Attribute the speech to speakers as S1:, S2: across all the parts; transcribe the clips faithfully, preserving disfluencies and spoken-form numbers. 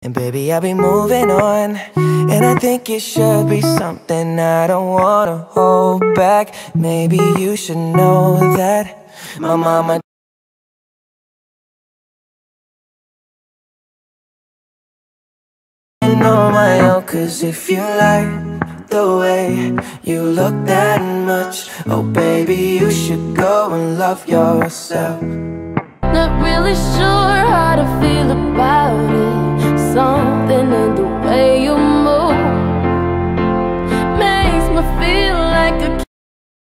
S1: And baby, I'll be moving on, and I think it should be something I don't wanna hold back. Maybe you should know that my mama on my own. Cause if you like the way you look that much, oh baby, you should go and love yourself.
S2: Not really sure how to feel about it. Something in the way you move makes me feel like a kid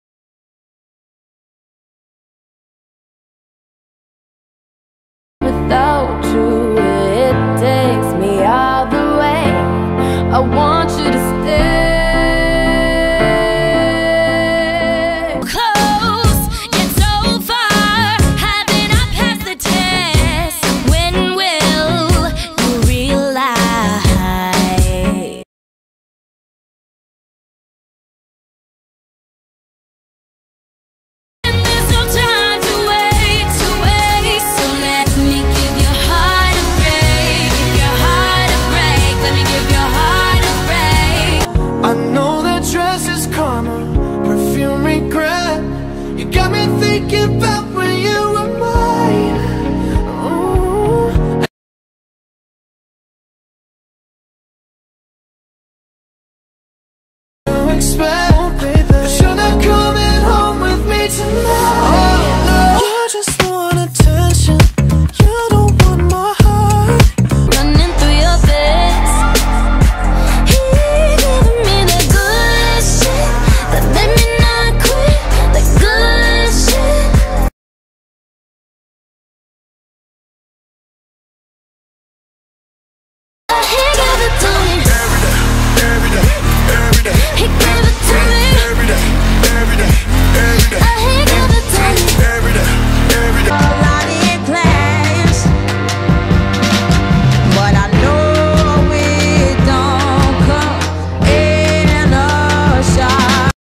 S2: without you. It takes me all the way. I want you to stay.
S1: You're not coming home with me tonight. Oh, no. You just want attention. You don't want my heart.
S2: Running through your veins. He giving me the good shit that made me not quit. The good shit. He gave it to me. Every day, every day, every day. He gave it to me. Every day, every day, every day. He gave it to me. Every day, every day.
S3: A lot in plans, but I know it don't come in a shot.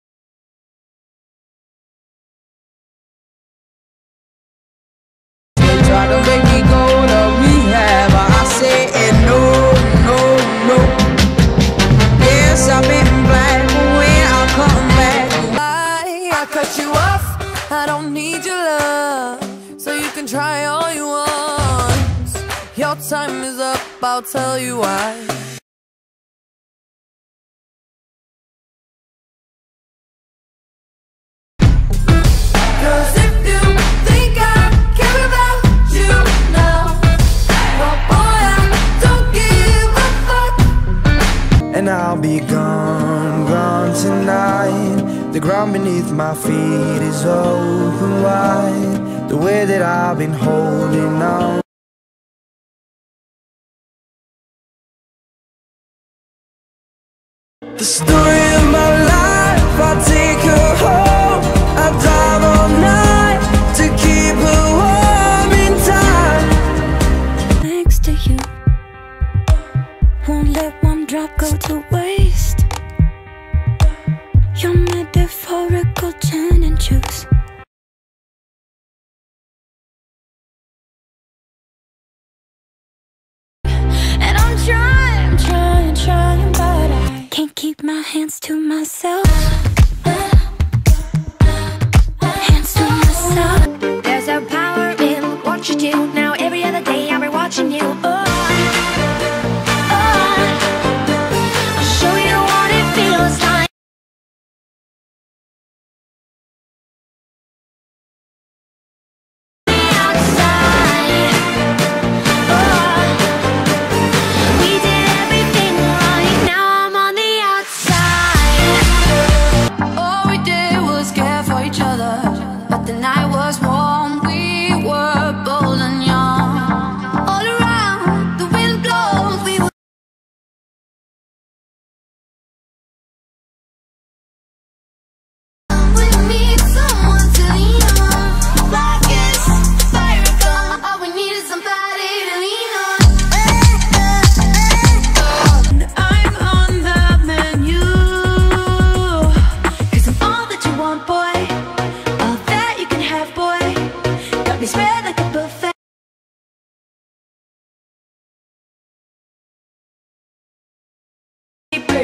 S3: They try to make me go to rehab, I say no, no, no. Yes, I've been black when I come back.
S2: I, I cut you off. I don't need your love, so you can try all you want. Your time is up, I'll tell you why. Cause if you think I care about you now, well boy, I don't give a fuck.
S1: And I'll be gone, gone tonight. The ground beneath my feet is open wide. The way that I've been holding on. The story of my life, I take her home. I drive all night to keep her warm in time.
S4: Next to you, won't let one drop go to waste. Your metaphorical gin and juice. And I'm trying, trying, trying, but I can't keep my hands to myself. Hands to myself.
S5: There's a power in what you do. Now every other day I'll be watching you. Oh, oh, I'll show you what it feels like. Outside, oh, we did everything right. Now I'm on the outside.
S2: All we did was care for each other, but the night was warm. We were bold and young. All around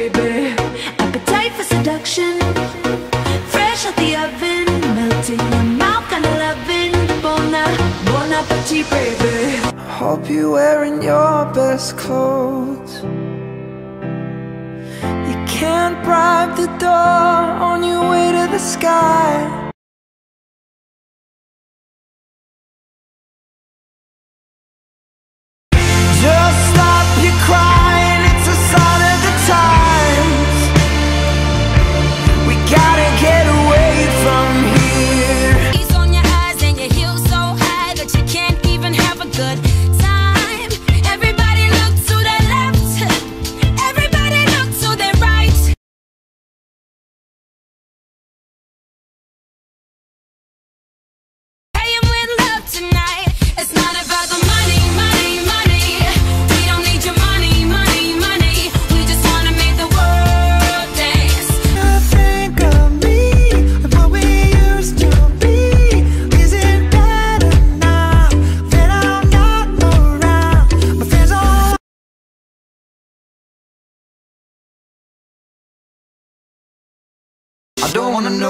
S2: baby. Appetite for seduction, fresh out the oven, melting your mouth, kind of loving. Bon, bon appetit, baby.
S1: Hope you're wearing your best clothes. You can't bribe the door on your way to the sky. Just stop your crying, it's a sign of the times. We gotta get away from here.
S4: He's on your eyes and your heels so high that you can't even have a good time. Everybody look to their left, everybody look to their right. Hey, I'm with love tonight. It's not about the money, money, money. We don't need your money, money, money. We just wanna make the world dance.
S1: Think of me, of what we used to be. Is it better now that I'm not around? My friends all
S6: I don't wanna